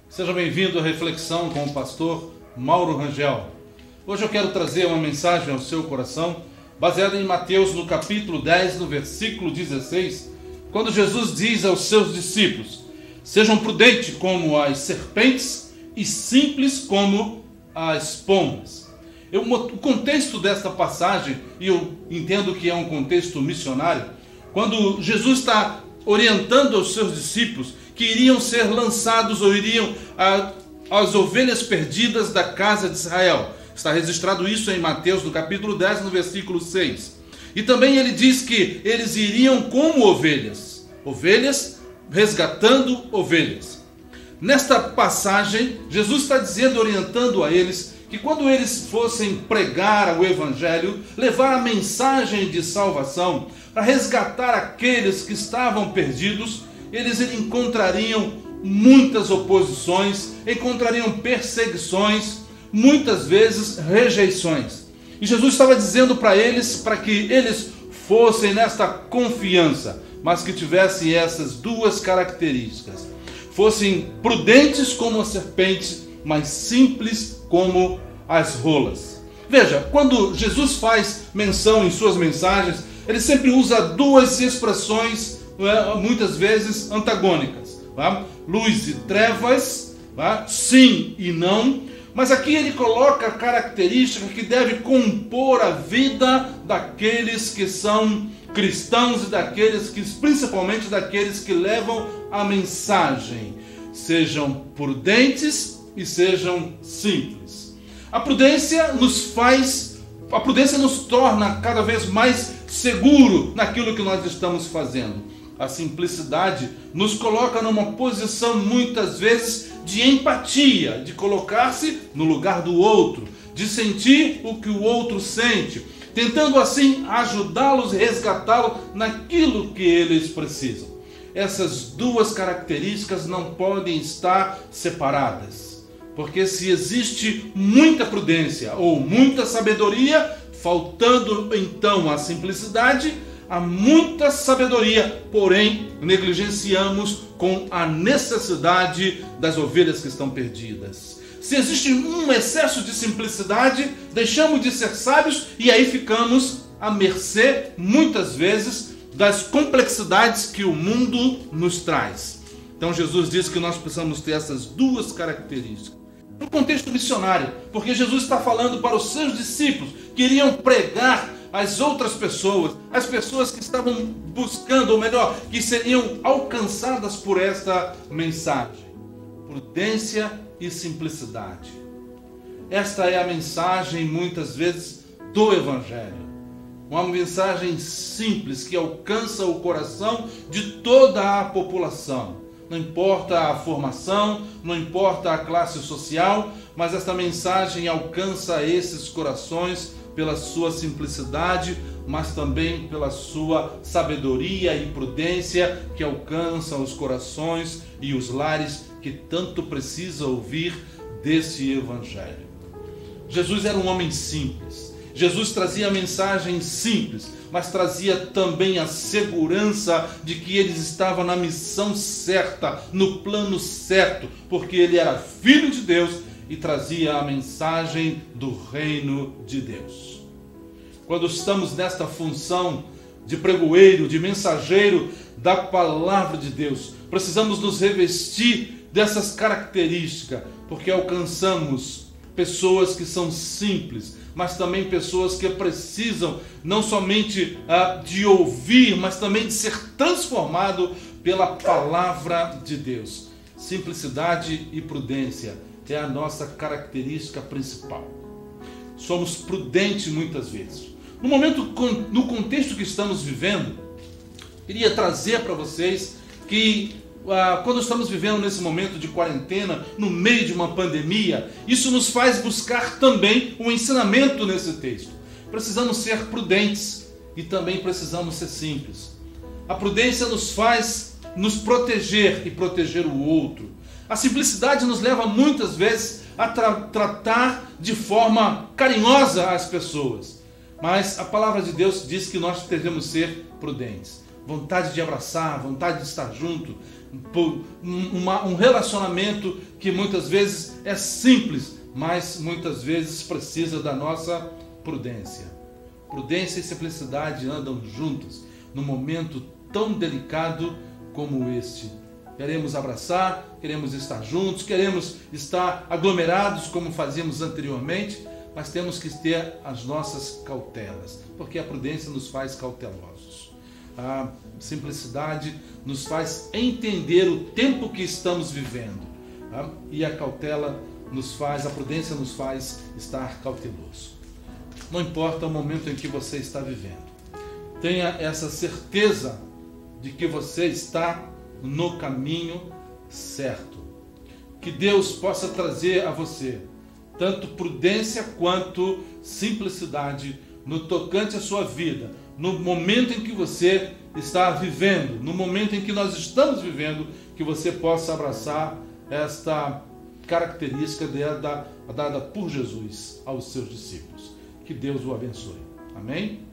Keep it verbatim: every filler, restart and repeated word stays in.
Seja bem-vindo à reflexão com o pastor Mauro Rangel. Hoje eu quero trazer uma mensagem ao seu coração, baseada em Mateus no capítulo dez, no versículo dezesseis, quando Jesus diz aos seus discípulos: sejam prudentes como as serpentes e simples como as pombas. Eu, o contexto desta passagem, e eu entendo que é um contexto missionário, quando Jesus está orientando aos seus discípulos que iriam ser lançados ou iriam a, as ovelhas perdidas da casa de Israel. Está registrado isso em Mateus no capítulo dez, no versículo seis. E também ele diz que eles iriam como ovelhas, ovelhas resgatando ovelhas. Nesta passagem, Jesus está dizendo, orientando a eles, que quando eles fossem pregar o evangelho, levar a mensagem de salvação, para resgatar aqueles que estavam perdidos, eles encontrariam muitas oposições, encontrariam perseguições, muitas vezes rejeições. E Jesus estava dizendo para eles, para que eles fossem nesta confiança, mas que tivessem essas duas características. Fossem prudentes como a serpente, mas simples como as rolas. Veja, quando Jesus faz menção em suas mensagens, ele sempre usa duas expressões, muitas vezes antagônicas. Tá? Luz e trevas, tá? Sim e não. Mas aqui ele coloca a característica que deve compor a vida daqueles que são cristãos e daqueles que, principalmente daqueles que levam a mensagem. Sejam prudentes e sejam simples. A prudência nos faz, a prudência nos torna cada vez mais seguro naquilo que nós estamos fazendo. A simplicidade nos coloca numa posição muitas vezes de empatia, de colocar-se no lugar do outro, de sentir o que o outro sente, tentando assim ajudá-los e resgatá-los naquilo que eles precisam. Essas duas características não podem estar separadas, porque se existe muita prudência ou muita sabedoria, faltando então a simplicidade, há muita sabedoria, porém negligenciamos com a necessidade das ovelhas que estão perdidas. Se existe um excesso de simplicidade, deixamos de ser sábios e aí ficamos à mercê, muitas vezes, das complexidades que o mundo nos traz. Então Jesus diz que nós precisamos ter essas duas características. No contexto missionário, porque Jesus está falando para os seus discípulos que iriam pregar às outras pessoas, as pessoas que estavam buscando, ou melhor, que seriam alcançadas por esta mensagem. Prudência e simplicidade. Esta é a mensagem, muitas vezes, do Evangelho. Uma mensagem simples que alcança o coração de toda a população. Não importa a formação, não importa a classe social, mas esta mensagem alcança esses corações pela sua simplicidade, mas também pela sua sabedoria e prudência que alcança os corações e os lares que tanto precisa ouvir desse evangelho. Jesus era um homem simples. Jesus trazia a mensagem simples, mas trazia também a segurança de que ele estava na missão certa, no plano certo, porque ele era filho de Deus e trazia a mensagem do reino de Deus. Quando estamos nesta função de pregoeiro, de mensageiro da palavra de Deus, precisamos nos revestir dessas características, porque alcançamos pessoas que são simples, mas também pessoas que precisam não somente ah, de ouvir, mas também de ser transformado pela palavra de Deus. Simplicidade e prudência é a nossa característica principal. Somos prudentes muitas vezes. No momento, no contexto que estamos vivendo, queria trazer para vocês que ah, quando estamos vivendo nesse momento de quarentena, no meio de uma pandemia, isso nos faz buscar também um ensinamento nesse texto. Precisamos ser prudentes e também precisamos ser simples. A prudência nos faz nos proteger e proteger o outro. A simplicidade nos leva muitas vezes a tra- tratar de forma carinhosa as pessoas. Mas a palavra de Deus diz que nós devemos ser prudentes. vontade de abraçar, vontade de estar junto, uma, um relacionamento que muitas vezes é simples, mas muitas vezes precisa da nossa prudência. Prudência e simplicidade andam juntos num momento tão delicado como este. Queremos abraçar, queremos estar juntos, queremos estar aglomerados como fazíamos anteriormente, mas temos que ter as nossas cautelas, porque a prudência nos faz cautelosos. A simplicidade nos faz entender o tempo que estamos vivendo, tá? E a cautela nos faz, a prudência nos faz estar cauteloso. Não importa o momento em que você está vivendo, tenha essa certeza de que você está no caminho certo. Que Deus possa trazer a você tanto prudência quanto simplicidade no tocante à sua vida, no momento em que você está vivendo, no momento em que nós estamos vivendo, que você possa abraçar esta característica dada, dada por Jesus aos seus discípulos. Que Deus o abençoe. Amém?